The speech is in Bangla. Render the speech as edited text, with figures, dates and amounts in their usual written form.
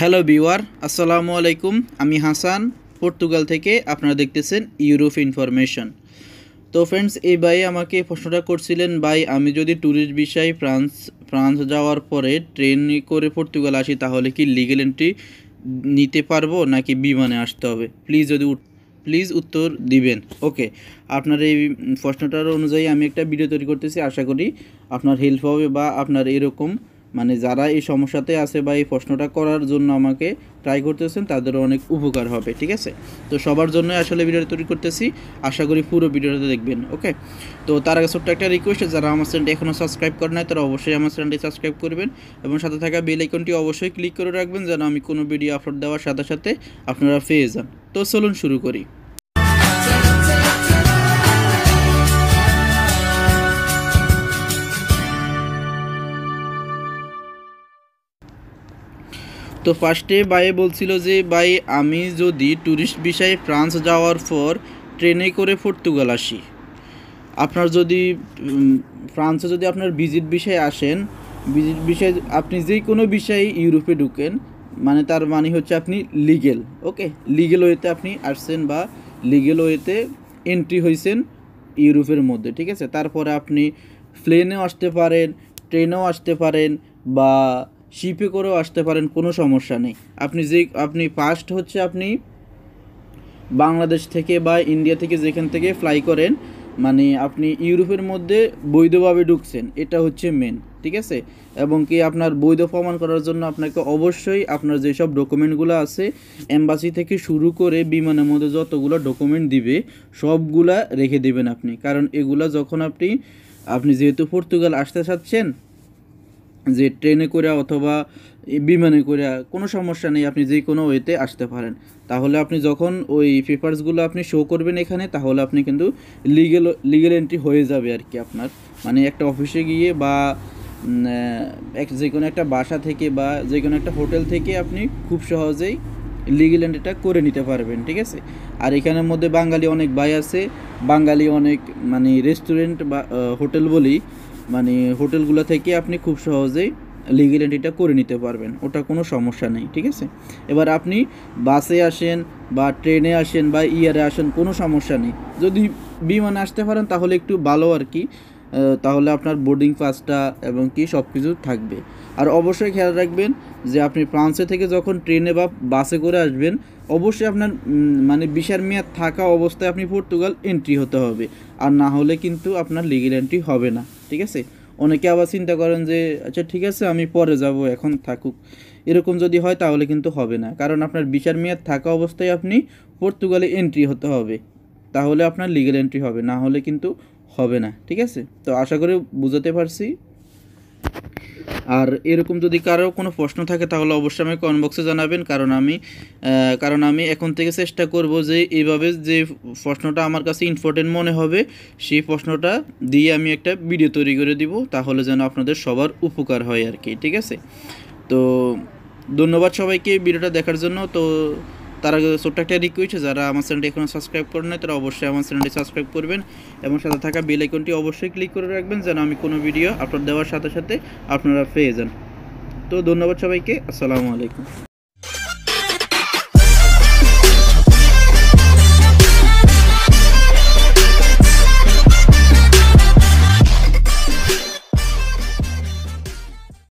হ্যালো ভিউয়ার, আসসালামু আলাইকুম। আমি হাসান, পর্তুগাল থেকে। আপনারা দেখতেছেন ইউরোপ ইনফরমেশন। তো ফ্রেন্ডস, এই ভাই আমাকে প্রশ্নটা করছিলেন, ভাই আমি যদি ট্যুরিস্ট ভিসায় ফ্রান্স যাওয়ার পরে ট্রেন করে পর্তুগাল আসি, তাহলে কি লিগ্যাল এন্ট্রি নিতে পারবো নাকি বিমানে আসতে হবে? প্লিজ উত্তর দিবেন। ওকে, আপনার এই প্রশ্নটার অনুযায়ী আমি একটা ভিডিও তৈরি করতেছি। আশা করি আপনার হেল্প হবে বা আপনার এরকম যারা এই সমস্যাতে আছে বা এই প্রশ্নটা করার জন্য আমাকে ট্রাই করতেছেন তাদেরও অনেক উপকার হবে। ঠিক আছে, তো সবার জন্য আসলে ভিডিওটা তৈরি করতেছি। আশা করি পুরো ভিডিওটা দেখবেন। ওকে, তো তার আগে ছোট্ট একটা রিকোয়েস্ট, যারা আমার চ্যানেলটি এখনও সাবস্ক্রাইব করে নাই তারা অবশ্যই আমার চ্যানেলটি সাবস্ক্রাইব করবেন এবং সাথে থাকা বেল আইকনটি অবশ্যই ক্লিক করে রাখবেন, যেন আমি কোনো ভিডিও আপলোড দেওয়ার সাথে সাথে আপনারা পেয়ে যান। তো চলুন শুরু করি। তো ফার্স্টে ভাই বলছিল যে, ভাই আমি যদি ট্যুরিস্ট ভিসায় ফ্রান্স যাওয়ার পর ট্রেনে করে পর্তুগাল আসি, আপনার যদি ফ্রান্সে যদি আপনার ভিজিট ভিসায় আসেন, ভিজিট ভিসায় আপনি যে কোনো বিষয়ে ইউরোপে ঢুকেন, তার মানে হচ্ছে আপনি লিগেল। ওকে, লিগেল ওয়েতে আপনি আসছেন বা লিগেল ওয়েতে এন্ট্রি হয়েছেন ইউরোপের মধ্যে। ঠিক আছে, তারপরে আপনি প্লেনেও আসতে পারেন, ট্রেনেও আসতে পারেন বা শিপে করেও আসতে পারেন, কোনো সমস্যা নেই। আপনি ফার্স্ট হচ্ছে আপনি বাংলাদেশ থেকে বা ইন্ডিয়া থেকে যেখান থেকে ফ্লাই করেন, আপনি ইউরোপের মধ্যে বৈধভাবে ঢুকছেন, এটা হচ্ছে মেন। ঠিক আছে, এবং কি আপনার বৈধ প্রমাণ করার জন্য আপনাকে অবশ্যই আপনার যেসব ডকুমেন্টগুলো আছে, এম্বাসি থেকে শুরু করে বিমানের মধ্যে যতগুলো ডকুমেন্ট দিবে সবগুলা রেখে দেবেন আপনি। কারণ এগুলা যখন আপনি যেহেতু পর্তুগাল আসতে চাচ্ছেন, যে ট্রেনে করে অথবা বিমানে করে কোনো সমস্যা নেই, আপনি যে কোনো ওয়েতে আসতে পারেন। তাহলে আপনি যখন ওই পেপারসগুলো আপনি শো করবেন এখানে, তাহলে আপনি কিন্তু লিগেল এন্ট্রি হয়ে যাবে আর কি। আপনার একটা অফিসে গিয়ে বা যে কোনো একটা বাসা থেকে বা যে কোনো একটা হোটেল থেকে আপনি খুব সহজেই লিগেল এন্ট্রিটা করে নিতে পারবেন। ঠিক আছে, আর এখানের মধ্যে বাঙালি অনেক ভাই আছে, বাঙালি অনেক রেস্টুরেন্ট বা হোটেল বলি, হোটেলগুলো থেকে আপনি খুব সহজেই লিগেল এন্ট্রিটা করে নিতে পারবেন, ওটা কোনো সমস্যা নেই। ঠিক আছে, এবার আপনি বাসে আসেন বা ট্রেনে আসেন বা ইয়ারে আসেন, কোনো সমস্যা নেই। যদি বিমানে আসতে পারেন তাহলে একটু ভালো আর কি, তাহলে আপনার বোর্ডিং পাসটা এবং কি সব কিছু থাকবে। আর অবশ্যই খেয়াল রাখবেন যে আপনি ফ্রান্সে থেকে যখন ট্রেনে বা বাসে করে আসবেন, অবশ্যই আপনার ভিসার মেয়াদ থাকা অবস্থায় আপনি পর্তুগাল এন্ট্রি হতে হবে, আর না হলে কিন্তু আপনার লিগেল এন্ট্রি হবে না। ঠিক আছে, অনেকে আবার চিন্তা করেন যে আচ্ছা ঠিক আছে আমি পরে যাব, এখন থাকুক, এরকম যদি হয় তাহলে কিন্তু হবে না। কারণ আপনার ভিসার মেয়াদ থাকা অবস্থায় আপনি পর্তুগালে এন্ট্রি হতে হবে, তাহলে আপনার লিগেল এন্ট্রি হবে, না হলে কিন্তু হবে না। ঠিক আছে, তো আশা করি বুঝাতে পারছি। আর এরকম যদি কারো কোনো প্রশ্ন থাকে তাহলে অবশ্যই আমি কমেন্ট বক্সে জানাবেন, কারণ আমি এখন থেকে চেষ্টা করব যে এইভাবে যে প্রশ্নটা আমার কাছে ইম্পর্টেন্ট মনে হবে সেই প্রশ্নটা দিয়ে আমি একটা ভিডিও তৈরি করে দিব, তাহলে যেন আপনাদের সবার উপকার হয় আর কি। ঠিক আছে, তো ধন্যবাদ সবাইকে ভিডিওটা দেখার জন্য। তো তার আগে ছোট্ট একটা রিকোয়েস্ট, যারা আমার চ্যানেলটি এখনও সাবস্ক্রাইব করেন নাই তারা অবশ্যই আমার চ্যানেলটি সাবস্ক্রাইব করবেন এবং সাথে থাকা বেল আইকনটি অবশ্যই ক্লিক করে রাখবেন, যেন আমি কোনো ভিডিও আপলোড দেওয়ার সাথে সাথে আপনারা পেয়ে যান। তো ধন্যবাদ সবাইকে, আসসালামু আলাইকুম।